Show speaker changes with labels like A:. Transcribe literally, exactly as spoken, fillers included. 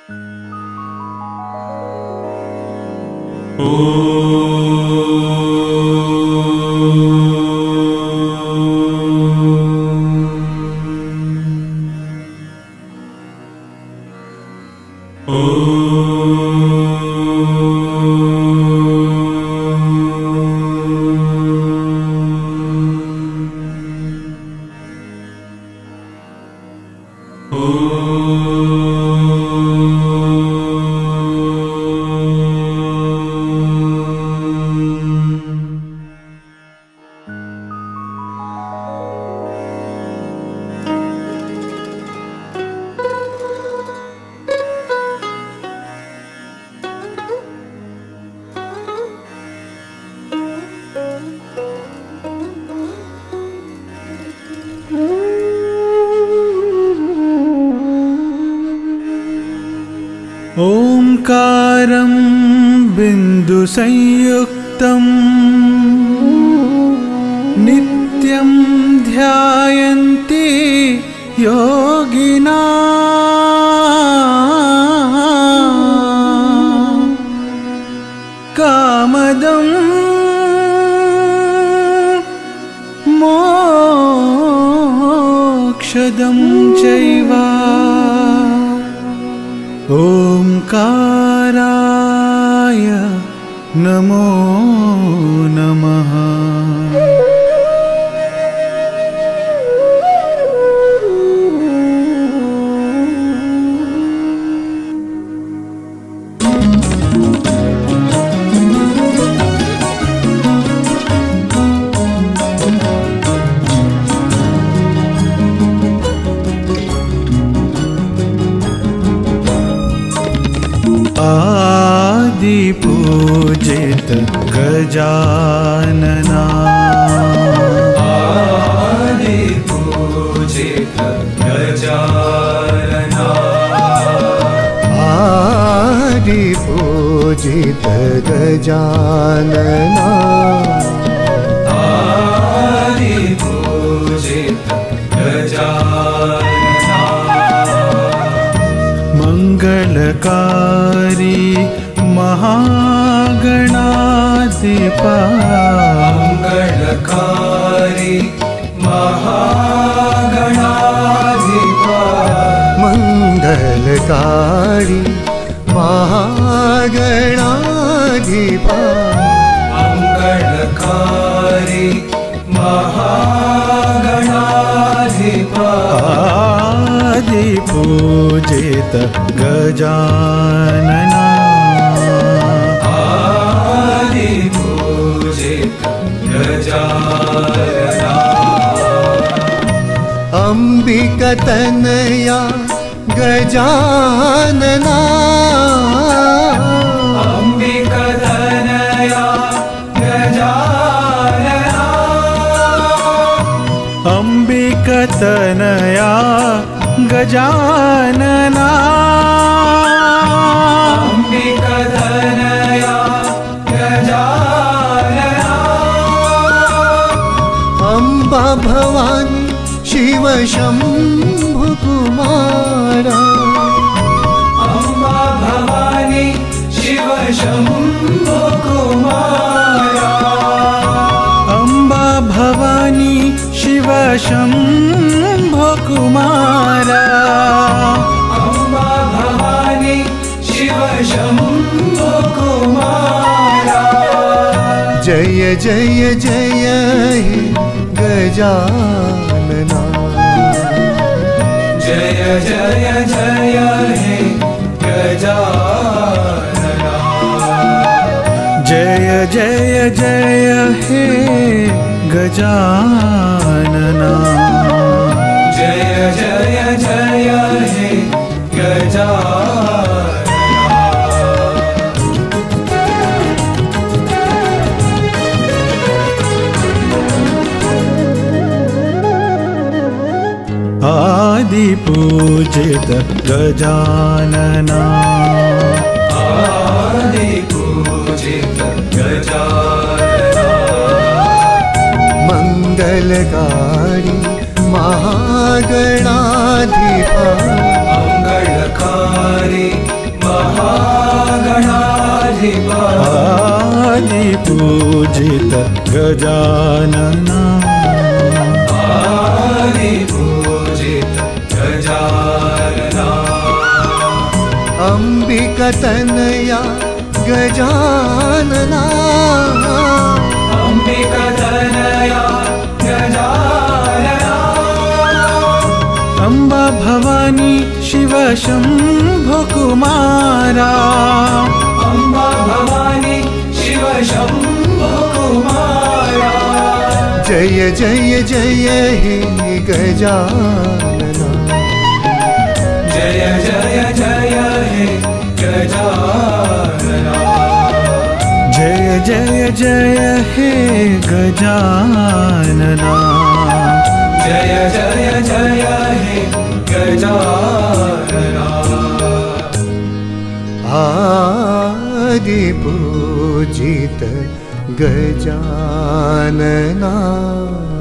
A: ओंकारं बिन्दुसंयुक्तं नित्यं ध्यायन्ति योगिना कामदं मोक्षदं चैव ओंकाराय नमो नमः। आदि पूजित गजानना
B: आदि पूजित गजानना
C: आदि पूजित गजानना
B: आदि पूजित गजानना
A: मंगलकारी महागणाधिपा
B: मंगलकारी महागणाधिपा
C: मंगलकारी महागणाधिपा
B: मंगलकारी महागणाधिपा
A: आदि पूजित गजानना
B: आदि पूजित गजानना
C: अंबिकतनया गजानना
B: अंबिकतनया गजानना
A: अंबिकतनया गजानना
B: अंबिकतनया गजानना
C: अम्बा भवानी शिव शंभु कुमारा
B: अम्बा भवानी शिव शंभु कुमारा
A: अम्बा भवानी शिव शंभो कुमारा
B: अम्बा भवानी शिव शंभो कुमारा
C: जय जय जय हे गजानना
B: जय जय जय हे गजानना
A: जय जय जय हे गजानना
B: जय जय जय हे गजानना
A: आदि पूजित गजानना
B: आदि पूजित गजानना
C: मंगलकारी महागणाधिपा
B: मंगलकारी
A: गजानना
B: आदिपूजित गजानना
C: अम्बिकतनया गजानना
B: अम्बिकतनया गजानना
A: अम्बा भवानी शिव शम्भो कुमारा
B: अम्बा भवानी शिव शम्भो कुमारा
C: जय जय जय हे गजानना
B: जय जय जय हे गजानना
A: जय जय जय हे गजानना
B: जय जय जय हे गजानना
C: आदिपूजित गजानना